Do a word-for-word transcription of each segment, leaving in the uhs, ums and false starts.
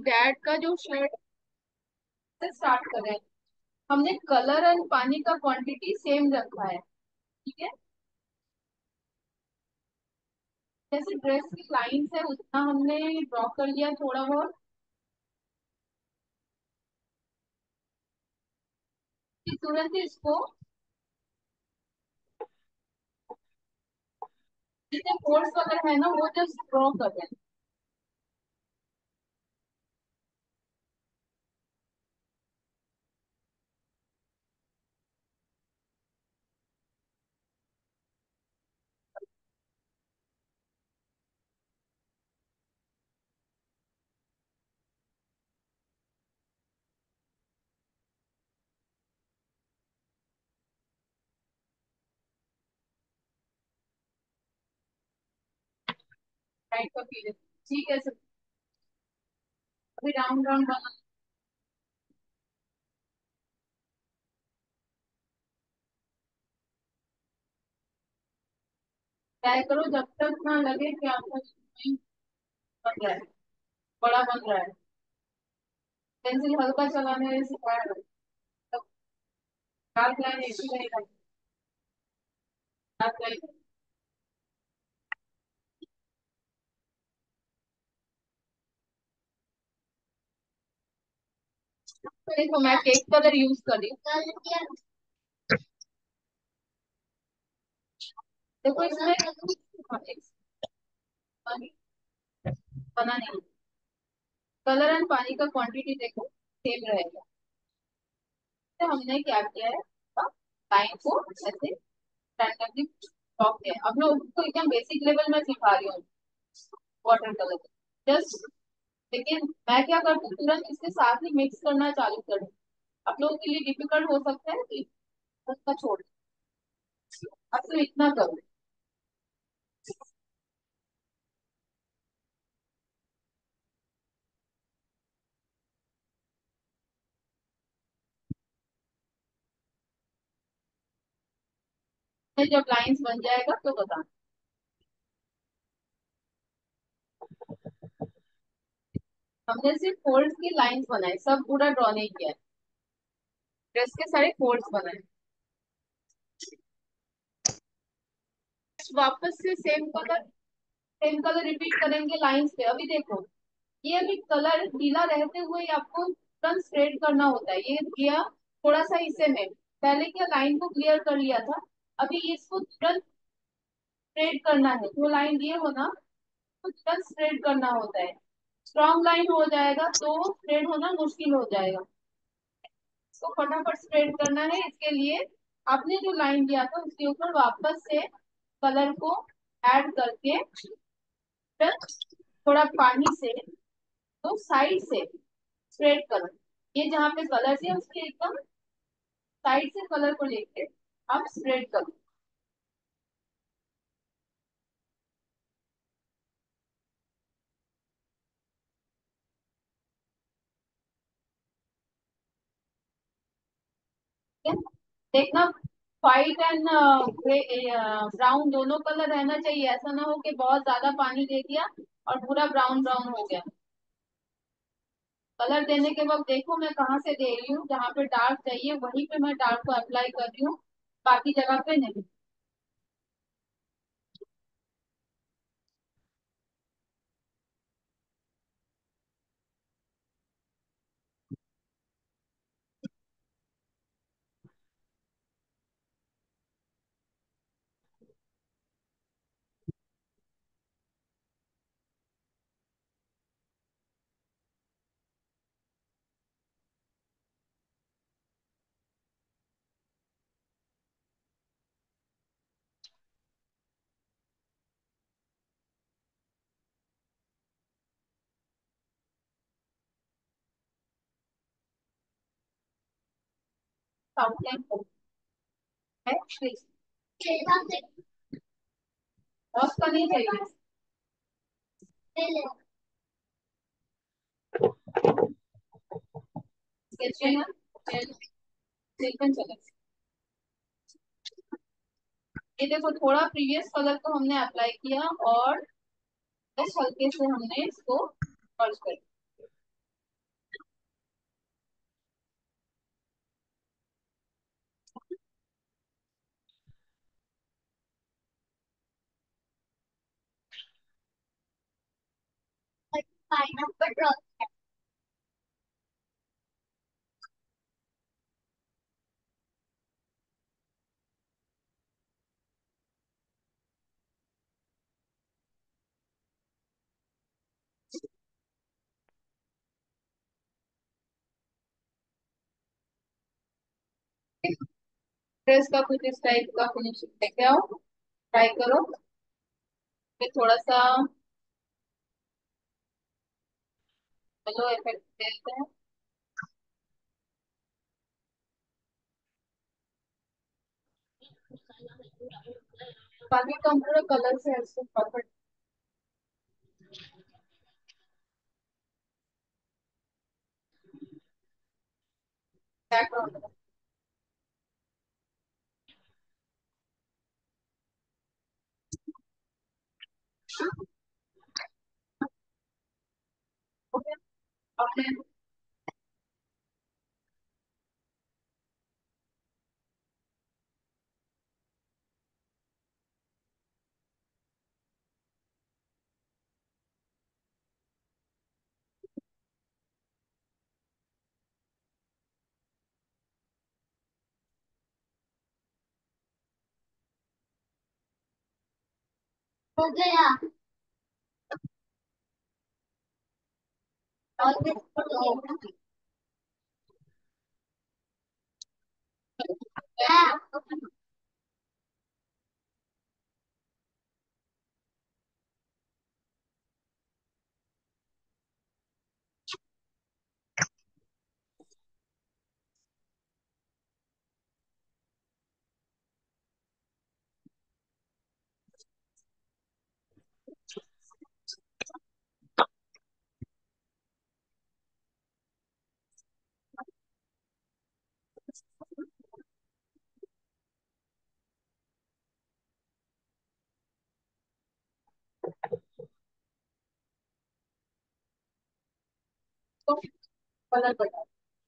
Dad का जो shirt से स्टार्ट करें, हमने कलर एंड पानी का क्वांटिटी सेम रखा है, ठीक है। जैसे ड्रेस की लाइंस है उतना हमने ड्रॉ कर लिया थोड़ा बहुत। फिर तुरंत ही इसको जितने फोर्स वगैरह है ना वो जस्ट ड्रॉ कर दें। राइट का पीरियड, ठीक है सर। अभी राउंड राउंड बना। ट्राई करो जब तक ना लगे कि आपका नहीं बन रहा है, बड़ा बन रहा है। पेंसिल हल्का चलाने से सिखाया है। तब डार्क लाइन ऐसी रहेगा। डार्क लाइन देखो मैं केक कलर यूज कर रही हूँ। देखो इसमें हाँ, एक बना नहीं। कलर एंड पानी का क्वांटिटी देखो सेम रहेगा। तो हमने क्या किया है, लाइन को ऐसे रैंडमली ड्रॉ किया है। अब मैं उसको एकदम बेसिक लेवल में सिखा रही हूँ वाटर कलर, जस्ट। लेकिन मैं क्या करती हूँ तुरंत इसके साथ ही मिक्स करना चालू कर दूँ। आप लोगों के लिए डिफिकल्ट हो सकता है कि उसका छोड़, अब तो इतना करो। फिर जब लाइंस बन जाएगा तो बताना। हमने सिर्फ फोल्ड्स की लाइंस बनाई, सब पूरा ड्रॉ नहीं किया है। ड्रेस के सारे फोल्ड्स बनाए। वापस से same colour, same colour repeat करेंगे लाइंस पे। अभी देखो ये अभी कलर गीला रहते हुए ही आपको तुरंत स्प्रेड करना होता है। ये किया थोड़ा सा हिस्से में, पहले क्या लाइन को क्लियर कर लिया था, अभी इसको तुरंत स्प्रेड करना है। जो लाइन दिए हो ना तो तुरंत स्प्रेड करना होता है। स्ट्रॉन्ग लाइन हो जाएगा तो स्प्रेड होना मुश्किल हो जाएगा। इसको फटाफट स्प्रेड करना है, इसके लिए आपने जो लाइन दिया था उसके ऊपर वापस से कलर को ऐड करके फिर थोड़ा पानी से तो साइड से स्प्रेड करो। ये जहाँ पे कलर है उसके एकदम साइड से कलर को लेके आप स्प्रेड करो। ठीक है? देखना व्हाइट एंड ब्राउन दोनों कलर रहना चाहिए। ऐसा ना हो कि बहुत ज्यादा पानी दे दिया और पूरा ब्राउन ब्राउन हो गया। कलर देने के वक्त देखो मैं कहाँ से दे रही हूँ, जहाँ पे डार्क चाहिए वहीं पे मैं डार्क को अप्लाई कर रही हूँ, बाकी जगह पे नहीं। आउटलाइन है प्लीज, बॉस का नहीं चाहिए। स्केच है सिलिकन चले। ये देखो थोड़ा प्रीवियस कलर को हमने अप्लाई किया और बस हल्के से हमने इसको मर्ज कर दिया। ड्रेस का कुछ इस टाइप का फिनिशिंग लेके आओ, ट्राई करो। फिर थोड़ा सा येलो इफेक्ट देते हैं। बाकी तो हम पूरे कलर से ऐसे परफेक्ट बैकग्राउंड। ओके, अपने हो गया। और भी तो कलर बता।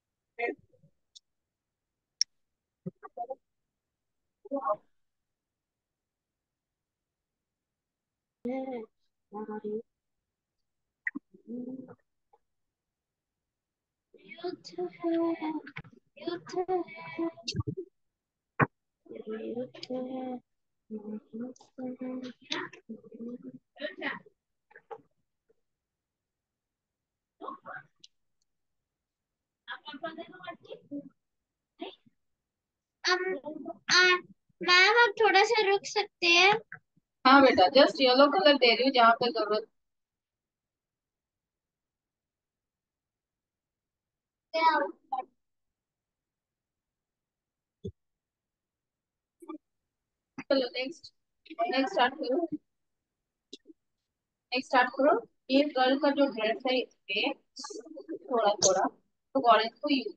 है। और युद्ध है, युद्ध है, युद्ध है, युद्ध है। अब मैम आप थोड़ा सा रुक सकते हैं? हाँ बेटा, जस्ट येलो कलर दे रही हूँ जहाँ पे जरूरत। चलो नेक्स्ट, नेक्स्ट स्टार्ट करो। नेक्स्ट स्टार्ट करो। ये गर्ल का जो ड्रेस है इसमें थोड़ा थोड़ा तो ऑरेंज को यूज,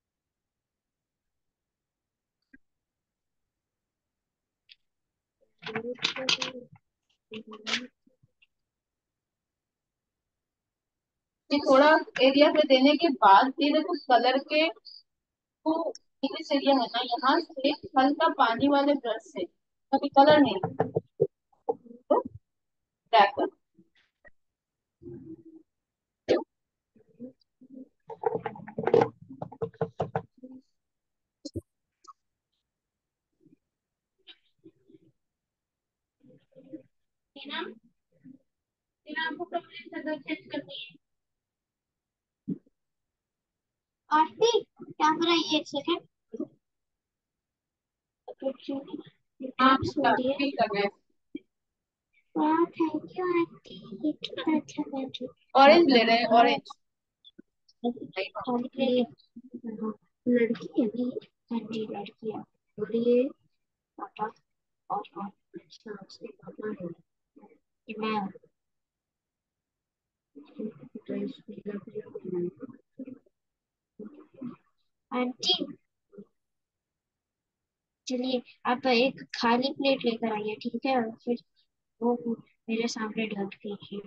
ये थोड़ा एरिया पे देने के बाद ये देखो कलर के वो इस एरिया है ना, यहाँ से हल्का पानी वाले ब्रश से, अभी कलर नहीं तो ब्लैक कर। टीना, टीना आपको कपड़े जगह चेंज करनी है। आरती कैमरा ये एक सेकंड। हाँ आप बेटा, सुनिए। फील करना है। वाह थैंक यू आंटी, ये कितना अच्छा बैठ ऑरेंज ले रहे हैं, हाँ। ऑरेंज। खाली हाँ, लड़की है नहीं। हाँ जी लड़की है। बोलिए पापा। और और अच्छा से पापा है कि मैं ड्रेस आंटी। चलिए आप एक खाली प्लेट लेकर आइए ठीक है, और फिर वो मेरे सामने ढक दीजिए।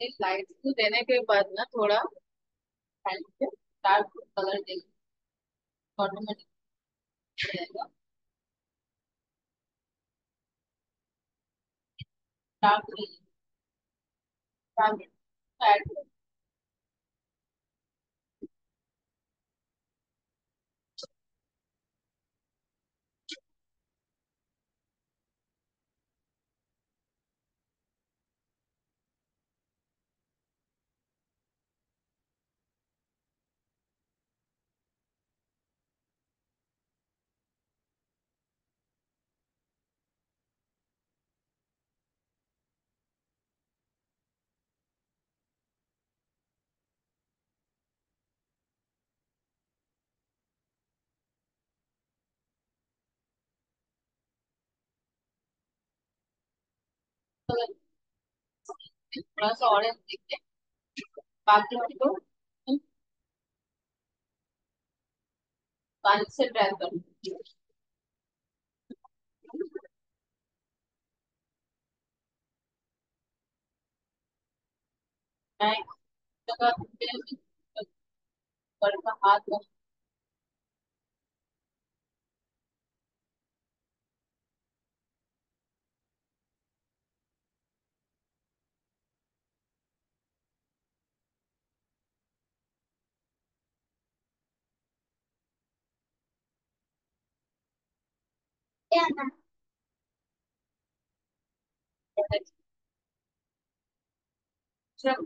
इस लाइट्स को देने के बाद ना थोड़ा हैंड पे डार्क कलर देंगे, ऑटोमेटिक रहेगा। Dark green, dark add colour, थोड़ा सा ऑरेंज देंगे, बाकी को हम पानी से ड्राई कर देंगे। मैं जगह पे ऊपर का हाथ बना- जब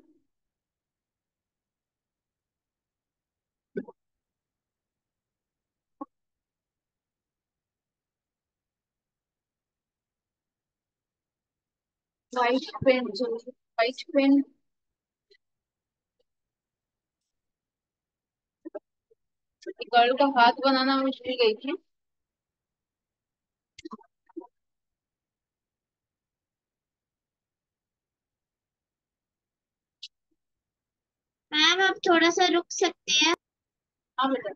व्हाइट पेन जो व्हाइट पेन गर्ल का हाथ बनाना मैं भूल गई थी। मैम आप थोड़ा सा रुक सकते हैं। हाँ बेटा।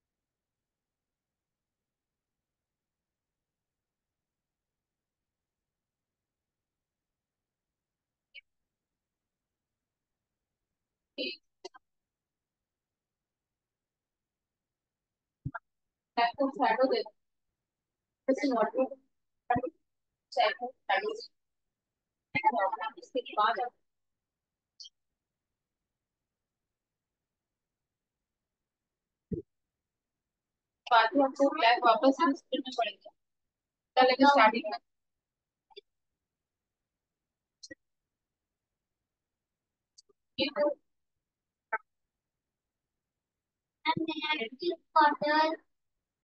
शैडो शैडो दे दो। जैसे वाटर शैडो शैडो इसके बाद बाद में हमको ब्लैक वापस यूज करना पड़ेगा। पहले स्टार्टिंग में ये तो मैम,